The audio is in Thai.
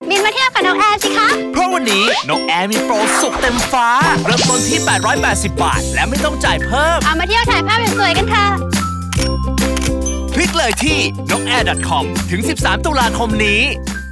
บินมาเที่ยวกับน้องแอร์สิคะเพราะวันนี้น้องแอร์มีโปรสุกเต็มฟ้าเริ่มต้นที่880 บาทและไม่ต้องจ่ายเพิ่มเอามาเที่ยวถ่ายภาพสวยๆกันค่ะคลิกเลยที่ nokair.com ถึง13 ตุลาคมนี้